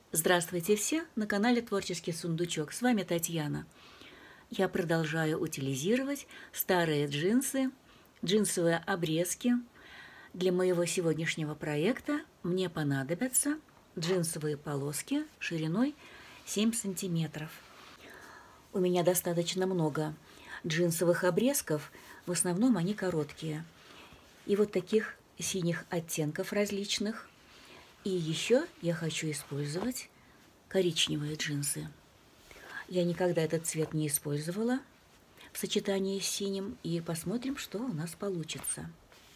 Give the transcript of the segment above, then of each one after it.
Здравствуйте все! На канале Творческий сундучок. С вами Татьяна. Я продолжаю утилизировать старые джинсы, джинсовые обрезки. Для моего сегодняшнего проекта мне понадобятся джинсовые полоски шириной 7 сантиметров. У меня достаточно много джинсовых обрезков, в основном они короткие. И вот таких синих оттенков различных. И еще я хочу использовать коричневые джинсы. Я никогда этот цвет не использовала в сочетании с синим. И посмотрим, что у нас получится.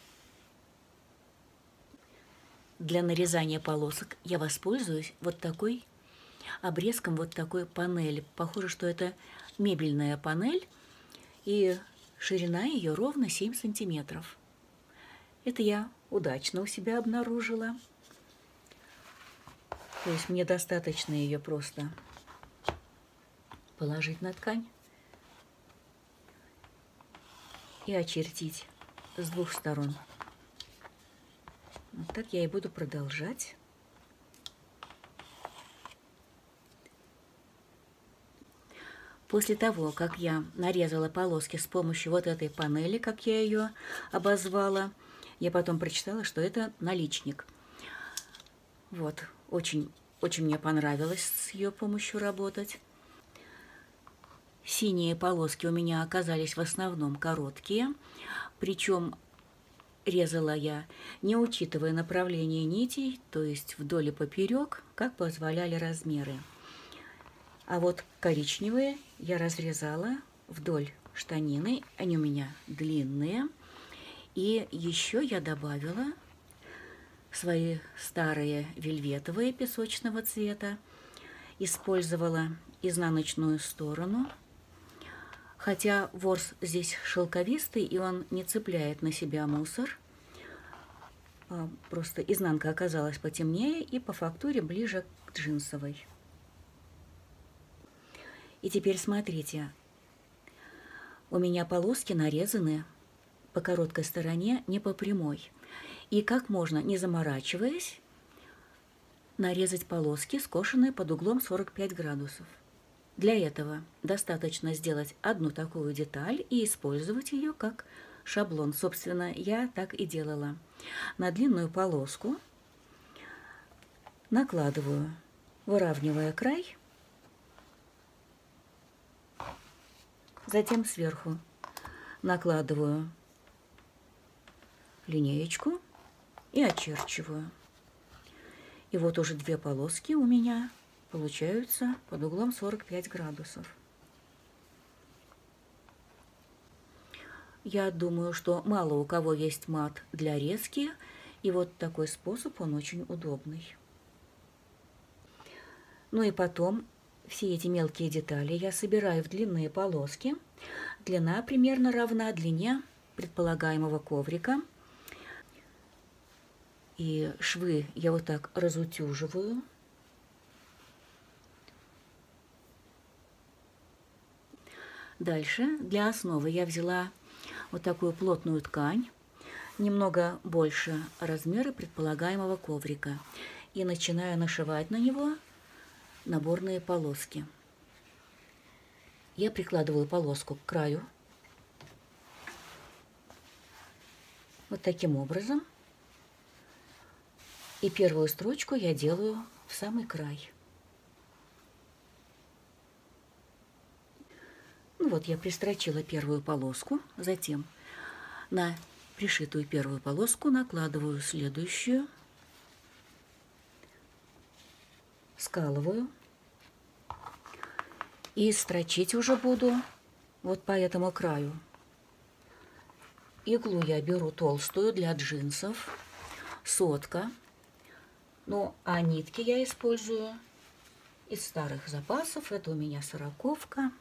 Для нарезания полосок я воспользуюсь вот такой обрезком, вот такой панели. Похоже, что это мебельная панель. И ширина ее ровно 7 сантиметров. Это я удачно у себя обнаружила. То есть мне достаточно ее просто положить на ткань и очертить с двух сторон. Вот так я и буду продолжать. После того, как я нарезала полоски с помощью вот этой панели, как я ее обозвала, я потом прочитала, что это наличник. Вот, очень мне понравилось с ее помощью работать. Синие полоски у меня оказались в основном короткие, причем резала я, не учитывая направление нитей, то есть вдоль и поперек, как позволяли размеры. А вот коричневые я разрезала вдоль штанины, они у меня длинные. И еще я добавила свои старые вельветовые песочного цвета, использовала изнаночную сторону. Хотя ворс здесь шелковистый, и он не цепляет на себя мусор. Просто изнанка оказалась потемнее и по фактуре ближе к джинсовой. И теперь смотрите, у меня полоски нарезаны по короткой стороне, не по прямой. И как можно, не заморачиваясь, нарезать полоски, скошенные под углом 45 градусов. Для этого достаточно сделать одну такую деталь и использовать ее как шаблон. Собственно, я так и делала. На длинную полоску накладываю, выравнивая край, затем сверху накладываю линеечку и очерчиваю. И вот уже две полоски у меня получаются под углом 45 градусов. Я думаю, что мало у кого есть мат для резки, и вот такой способ, он очень удобный. Ну и потом все эти мелкие детали я собираю в длинные полоски. Длина примерно равна длине предполагаемого коврика. И швы я вот так разутюживаю. Дальше для основы я взяла вот такую плотную ткань, немного больше размера предполагаемого коврика. И начинаю нашивать на него наборные полоски. Я прикладываю полоску к краю. Вот таким образом. И первую строчку я делаю в самый край. Ну вот, я пристрочила первую полоску, затем на пришитую первую полоску накладываю следующую, скалываю и строчить уже буду вот по этому краю. Иглу я беру толстую для джинсов, сотка. Ну, а нитки я использую из старых запасов. Это у меня сороковка.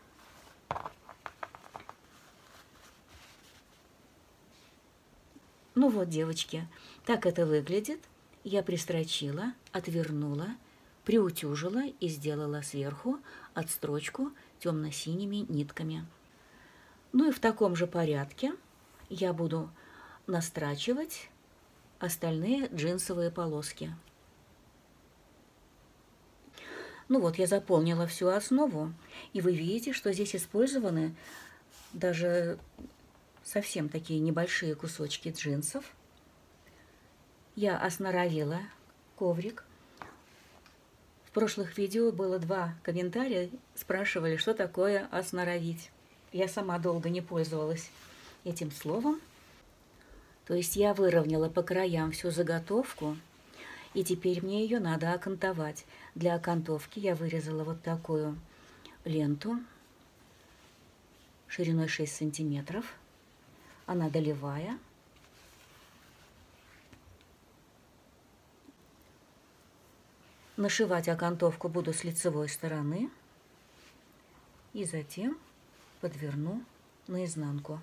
Ну вот, девочки, так это выглядит. Я пристрочила, отвернула, приутюжила и сделала сверху отстрочку темно-синими нитками. Ну и в таком же порядке я буду настрачивать остальные джинсовые полоски. Ну вот, я заполнила всю основу, и вы видите, что здесь использованы даже совсем такие небольшие кусочки джинсов. Я осноровила коврик. В прошлых видео было 2 комментария, спрашивали, что такое осноровить. Я сама долго не пользовалась этим словом. То есть я выровняла по краям всю заготовку, и теперь мне ее надо окантовать. Для окантовки я вырезала вот такую ленту шириной 6 сантиметров. Она долевая. Нашивать окантовку буду с лицевой стороны и затем подверну наизнанку.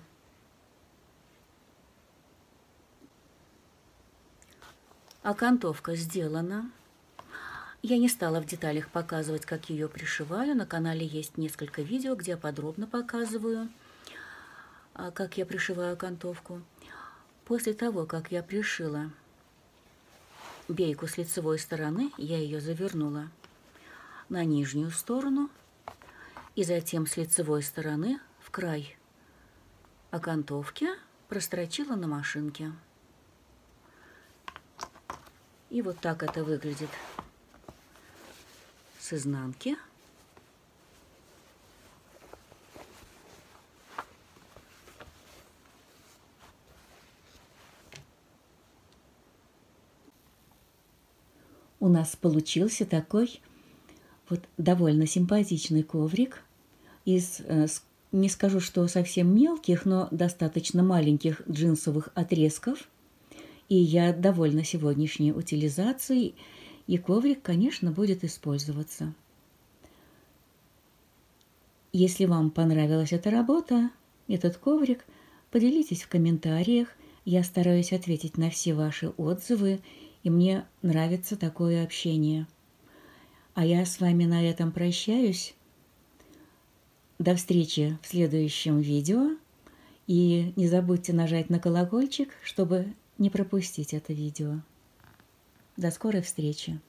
Окантовка сделана. Я не стала в деталях показывать, как ее пришиваю. На канале есть несколько видео, где я подробно показываю, как я пришиваю окантовку. После того, как я пришила бейку с лицевой стороны, я ее завернула на нижнюю сторону и затем с лицевой стороны в край окантовки прострочила на машинке. И вот так это выглядит с изнанки. У нас получился такой вот довольно симпатичный коврик из, не скажу, что совсем мелких, но достаточно маленьких джинсовых отрезков. И я довольна сегодняшней утилизацией, и коврик, конечно, будет использоваться. Если вам понравилась эта работа, этот коврик, поделитесь в комментариях. Я стараюсь ответить на все ваши отзывы, и мне нравится такое общение. А я с вами на этом прощаюсь. До встречи в следующем видео. И не забудьте нажать на колокольчик, чтобы не пропустить это видео. До скорой встречи!